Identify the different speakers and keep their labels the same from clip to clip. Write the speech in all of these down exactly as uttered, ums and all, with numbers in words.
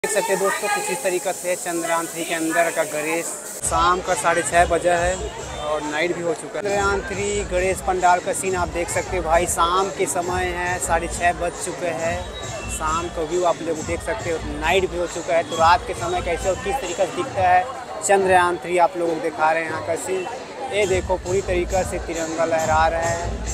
Speaker 1: देख सकते हैं दोस्तों कुछ इस तरीक़े से चंद्रयान थ्री के अंदर का गणेश शाम का साढ़े छः बजा है और नाइट भी हो चुका है। चंद्रयान थ्री गणेश पंडाल का सीन आप देख सकते हो भाई, शाम के समय है, साढ़े छः बज चुके हैं। शाम का व्यू आप लोग देख सकते हो, नाइट भी हो चुका है। तो रात के समय कैसे और किस तरीके से दिखता है चंद्रयान थ्री आप लोगों को दिखा रहे हैं यहाँ का सीन। ये देखो पूरी तरीक़े से तिरंगा लहरा रहा है।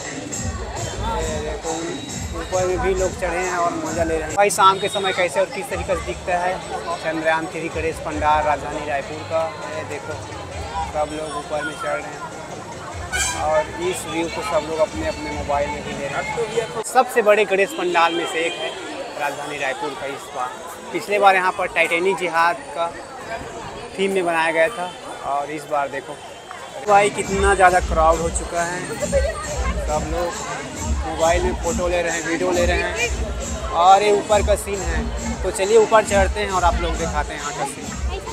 Speaker 1: देखो ऊपर में भी लोग चढ़े हैं और मज़ा ले रहे हैं भाई। शाम के समय कैसे और किस तरीके से दिखता है चंद्रयान थ्री गणेश पंडाल राजधानी रायपुर का। ये देखो सब लोग ऊपर में चढ़ रहे हैं और इस व्यू को सब लोग अपने अपने मोबाइल में भी ले रहे हैं। सबसे बड़े गणेश पंडाल में से एक है राजधानी रायपुर का। इस बार पिछले बार यहाँ पर टाइटैनिक जिहाद का थीम में बनाया गया था और इस बार देखो भाई कितना ज़्यादा क्राउड हो चुका है। सब लोग मोबाइल में फ़ोटो ले रहे हैं, वीडियो ले रहे हैं और ये ऊपर का सीन है। तो चलिए ऊपर चढ़ते हैं और आप लोग दिखाते हैं यहाँ का सीन।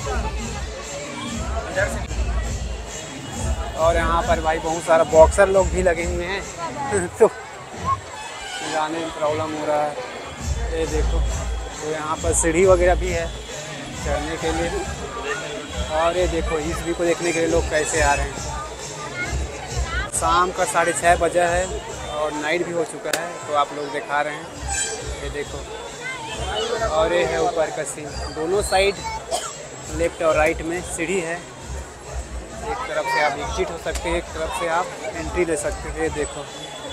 Speaker 1: और यहाँ पर भाई बहुत सारा बॉक्सर लोग भी लगे हुए हैं तो जाने में प्रॉब्लम हो रहा है। ये देखो तो यहाँ पर सीढ़ी वगैरह भी है चढ़ने के लिए। और ये देखो इस व्यू को देखने के लिए लोग कैसे आ रहे हैं। शाम का साढ़े छः बजा है और नाइट भी हो चुका है तो आप लोग दिखा रहे हैं। ये देखो और ये है ऊपर का सीन। दोनों साइड लेफ्ट और राइट में सीढ़ी है। एक तरफ से आप एग्जिट हो सकते हैं, एक तरफ से आप एंट्री ले सकते हैं। ये देखो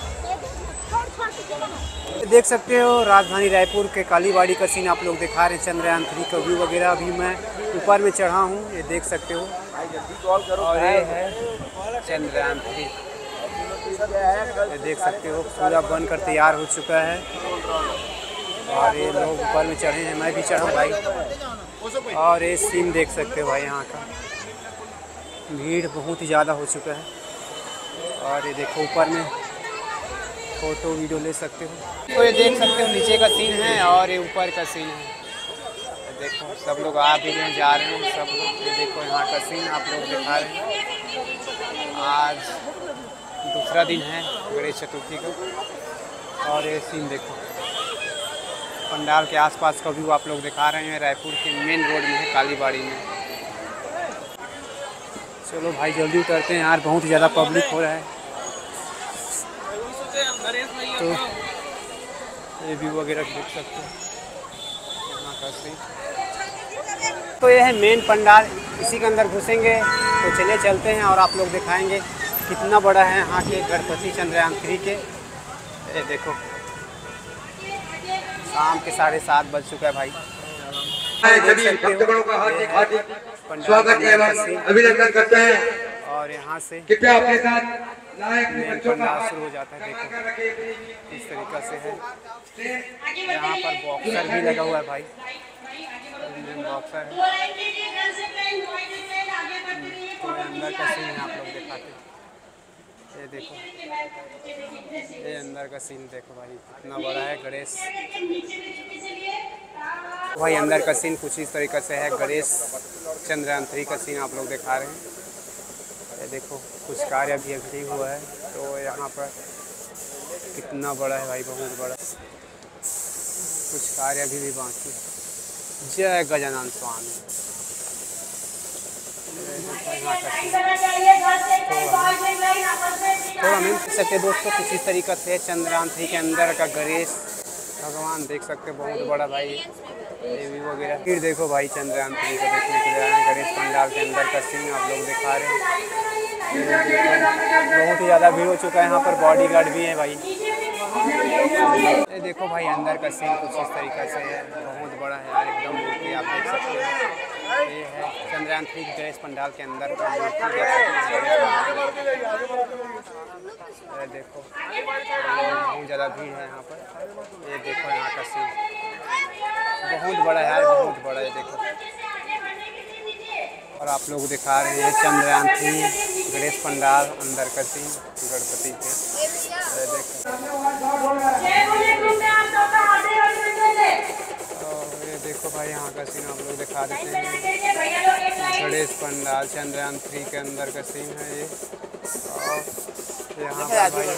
Speaker 1: देख सकते हो राजधानी रायपुर के कालीबाड़ी का सीन आप लोग दिखा रहे हैं। चंद्रयान थ्री का व्यू वगैरह अभी मैं ऊपर में चढ़ा हूँ, ये देख सकते हो। और ये है चंद्रयान थ्री, ये देख सकते हो पूरा बनकर तैयार हो चुका है और ये लोग ऊपर में चढ़े हैं, मैं भी चढ़ा हूँ भाई। और ये सीन देख सकते हो भाई, यहाँ का भीड़ बहुत ही ज़्यादा हो चुका है। और ये देखो ऊपर में फ़ोटो वीडियो ले सकते हो। तो ये देख सकते हो नीचे का सीन है और ये ऊपर का सीन है। देखो सब लोग आ भी रहे हैं, जा रहे हैं सब लोग। ये देखो यहाँ का सीन आप लोग दिखा रहे हैं। आज दूसरा दिन है गणेश चतुर्थी का और ये सीन देखो पंडाल के आसपास का व्यू आप लोग दिखा रहे हैं। रायपुर के मेन रोड में है कालीबाड़ी में। चलो भाई जल्दी उतरते हैं यार, बहुत ही ज़्यादा पब्लिक हो रहा है। तो ये व्यू वगैरह देख सकते हैं यहाँ का सीन। तो ये है मेन पंडाल, इसी के अंदर घुसेंगे। तो चलिए चलते हैं और आप लोग दिखाएंगे कितना बड़ा है यहाँ के गणपति चंद्रयान थ्री के। ये देखो शाम के साढ़े सात बज चुका है भाई।
Speaker 2: सभी भक्तगणों का हार्दिक हार्दिक स्वागत एवं अभिनंदन करते हैं।
Speaker 1: और यहाँ से
Speaker 2: कृपया अपने साथ
Speaker 1: मेन पंडाल शुरू हो जाता है। देखो इस तरीक़ा से है। यहाँ पर बॉक्सर भी लगा हुआ है भाई, बॉक्सर है। तो अंदर का सीन आप लोग दिखाते हैं। ये देखो ये अंदर का सीन देखो भाई कितना बड़ा है गणेश भाई। अंदर का सीन कुछ इस तरीके से है। गणेश चंद्रयान थ्री का सीन आप लोग दिखा रहे हैं। ये देखो कुछ कार्य भी अभी हुआ है। तो यहाँ पर कितना बड़ा है भाई, बहुत बड़ा। कुछ कार्य अभी भी बाकी। जय गजानन स्वामी। तो हम देख सकते दोस्तों कुछ इस तरीके से चंद्रयान थ्री के अंदर का गणेश भगवान देख सकते हैं, बहुत बड़ा भाई। ये भी वगैरह फिर देखो भाई चंद्रयान थ्री को देखने के लिए आए गणेश पंडाल के अंदर का सीन आप लोग दिखा रहे हैं। बहुत ही ज़्यादा भीड़ हो चुका है, यहाँ पर बॉडीगार्ड भी है भाई। ये देखो भाई अंदर का सीन कुछ इस तरीके से है, बहुत बड़ा है यार एकदम मूर्ति आप देख सकते हैं। ये है चंद्रयान थ्री गणेश पंडाल के अंदर का मूर्ति देख सकते हैं। देखो बहुत ज़्यादा भीड़ है यहाँ पर। ये देखो यहाँ का सीन बहुत बड़ा है यार, बहुत बड़ा है देखो। और आप लोग दिखा रहे हैं चंद्रयान थ्री गणेश पंडाल अंदर का सीन गणपति के। और ये देखो भाई यहाँ का सीन आप लोग दिखा देते हैं। गणेश पंडाल चंद्रयान थ्री के अंदर का सीन है ये। और यहाँ पर भाई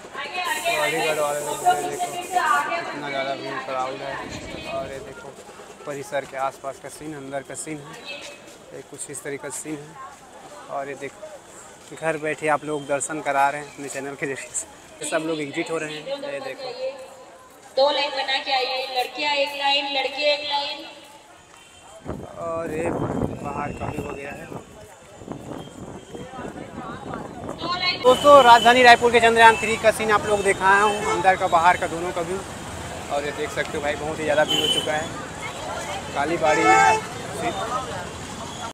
Speaker 1: बॉडीगार्ड वाले लोग देखो कितना ज़्यादा भीड़ क्राउड है। और ये देखो परिसर के आसपास का सीन, अंदर का सीन है। ये कुछ इस तरीके का सीन है। और ये देखो घर बैठे आप लोग दर्शन करा रहे हैं अपने चैनल के जरिए से। सब लोग एग्जिट हो रहे हैं। ये देखो
Speaker 3: दो लाइन बना के आइए, लड़कियां एक लाइन, लड़के एक लाइन।
Speaker 1: और ये बाहर का व्यू वगैरह है। दोस्तों राजधानी रायपुर के चंद्रयान थ्री का सीन आप लोग दिखाया हूँ, अंदर का बाहर का दोनों का व्यू। और ये देख सकते हो भाई बहुत ही ज़्यादा व्यू हो चुका है कालीबाड़ी में।